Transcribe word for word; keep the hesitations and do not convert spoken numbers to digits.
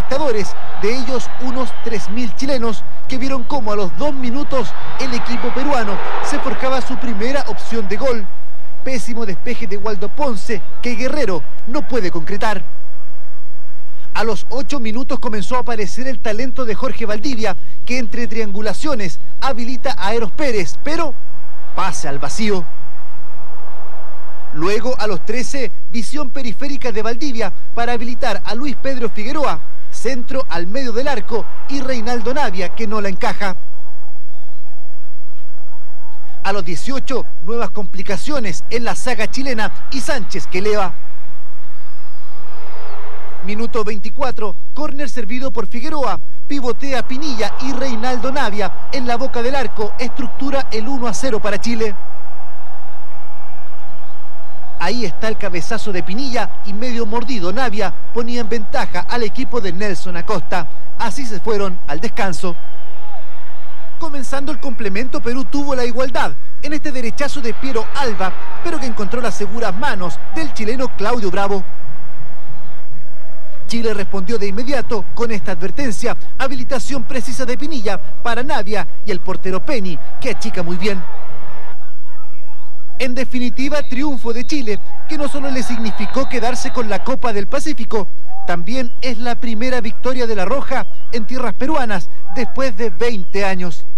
espectadores, de ellos unos tres mil chilenos, que vieron cómo a los dos minutos el equipo peruano se forjaba su primera opción de gol. Pésimo despeje de Waldo Ponce, que Guerrero no puede concretar. A los ocho minutos comenzó a aparecer el talento de Jorge Valdivia, que entre triangulaciones habilita a Eros Pérez, pero pase al vacío. Luego, a los trece, visión periférica de Valdivia para habilitar a Luis Pedro Figueroa, centro al medio del arco, y Reinaldo Navia, que no la encaja. A los dieciocho, nuevas complicaciones en la saga chilena y Sánchez que eleva. Minuto veinticuatro, córner servido por Figueroa, pivotea Pinilla y Reinaldo Navia en la boca del arco, estructura el uno a cero para Chile. Ahí está el cabezazo de Pinilla y medio mordido Navia ponía en ventaja al equipo de Nelson Acosta. Así se fueron al descanso. Comenzando el complemento, Perú tuvo la igualdad en este derechazo de Piero Alba, pero que encontró las seguras manos del chileno Claudio Bravo. Chile respondió de inmediato con esta advertencia, habilitación precisa de Pinilla para Navia y el portero Penny, que achica muy bien. En definitiva, triunfo de Chile, que no solo le significó quedarse con la Copa del Pacífico, también es la primera victoria de la Roja en tierras peruanas después de veinte años.